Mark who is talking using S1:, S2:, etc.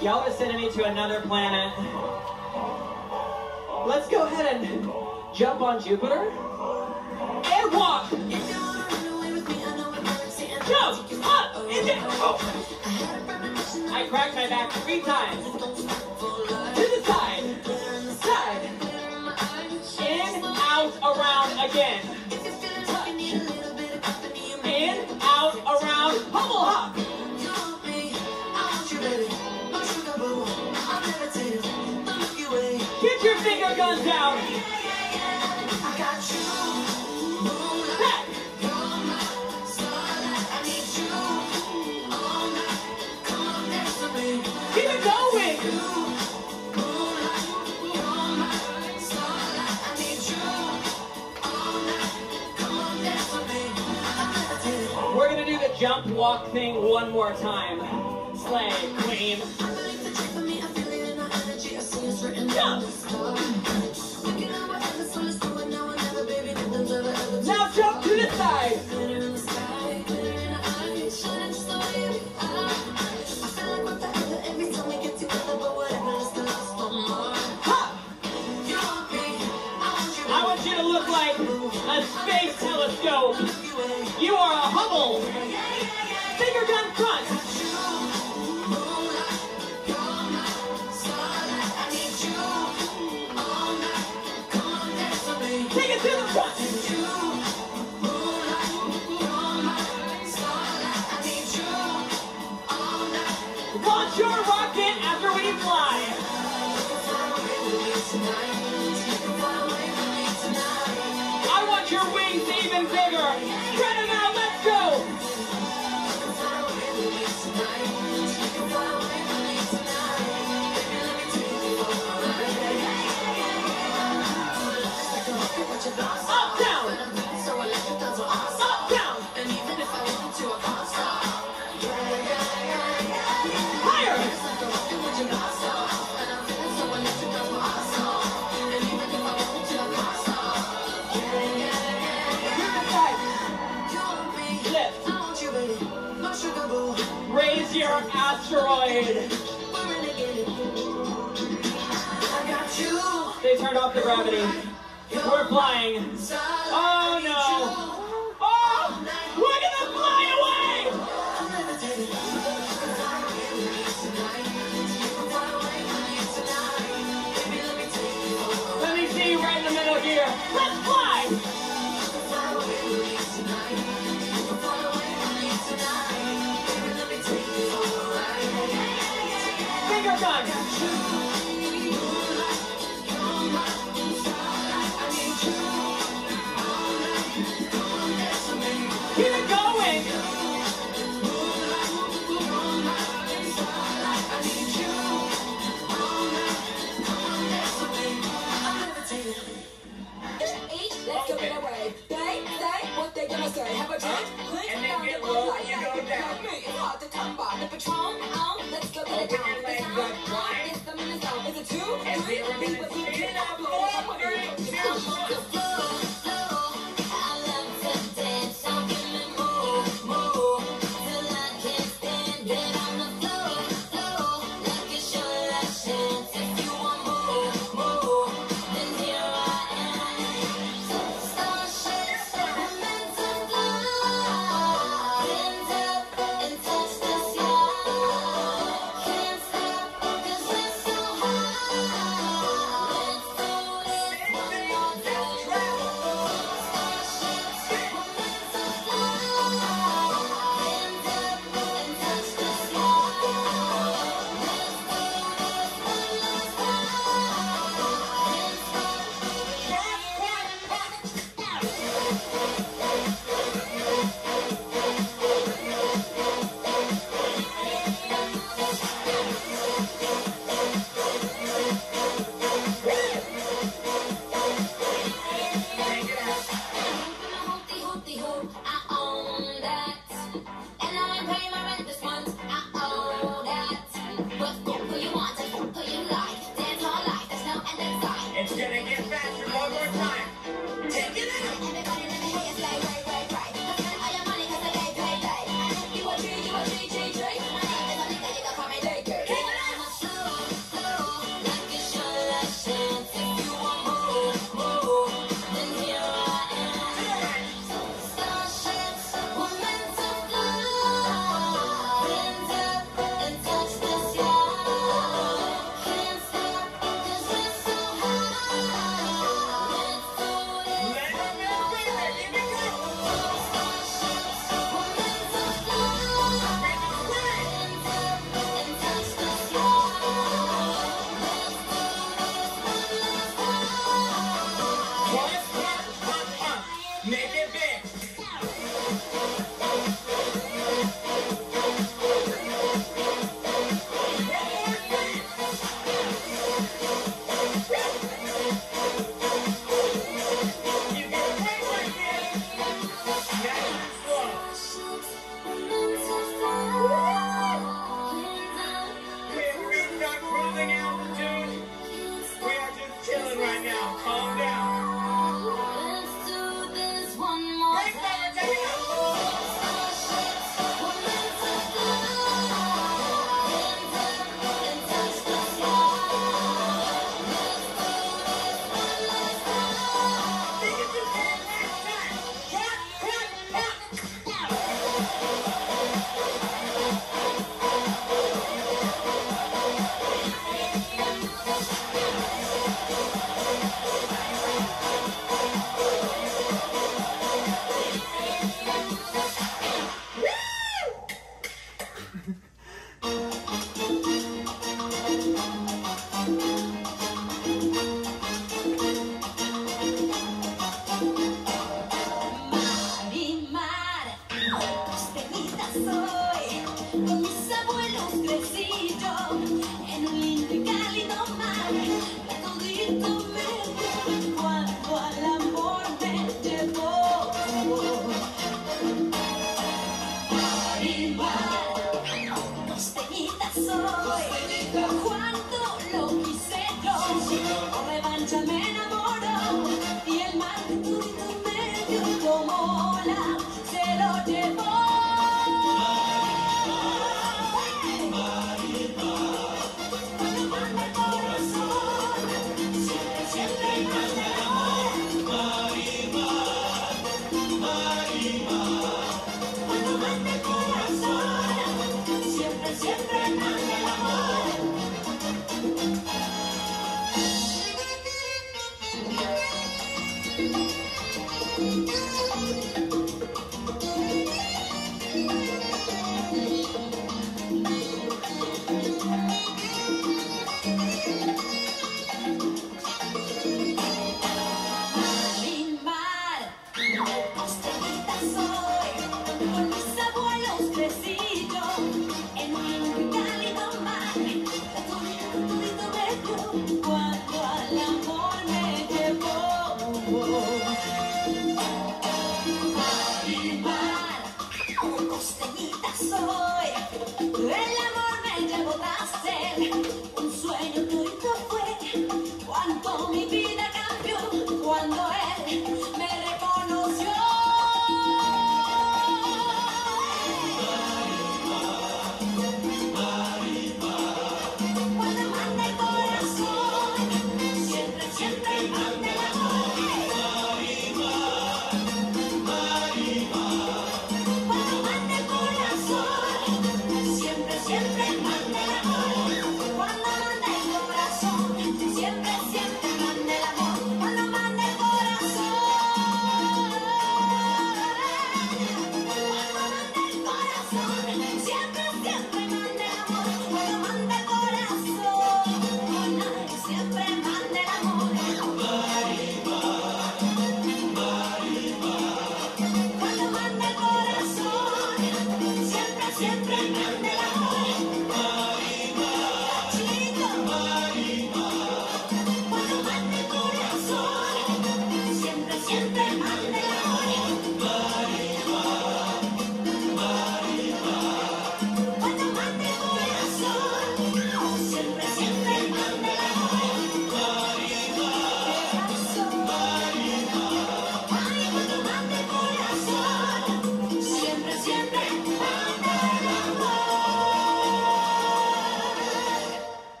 S1: Y'all are sending me to another planet. Let's go ahead and jump on Jupiter. And walk! Jump! Up! And down! Oh. I cracked my back 3 times. To the side. Side. In, out, around again. In, out, around, pummel hop. Get your finger guns out. Back. Keep it going. We're gonna do the jump walk thing one more time. Slay, queen. Jump. Now jump to the side. I want you to look like a space telescope. You are a Hubble. Finger gun front. Take it to the front. Launch your rocket after we fly. I want your wings even bigger. Spread them out, let's go. Up, down. Up, down. Higher. Raise your asteroid. They turned off the gravity. We're flying. Oh no. Oh, we're gonna fly away. Let me see you right in the middle here. Let's fly. Finger gun. Keep it going.
S2: Let's go get away. They say what they gonna say. Have a drink, clink,
S1: And then
S2: down
S1: get
S2: the
S1: low,
S2: light.
S1: you go down.
S2: It's hard to come by. The Patron, let's go get it down.
S1: Open your legs up wide.
S2: It's the minute zone. Is it 2,
S1: And
S2: 3,
S1: we're gonna
S2: but
S1: speed it up. 4, 3, 2, 1.
S3: Can't stop.
S2: Costeñita soy, con mis abuelos crecí yo, en un cálido mar, todito me dio cuando al amor me llevó. Mar, costeñita soy, el amor me llevó tras él.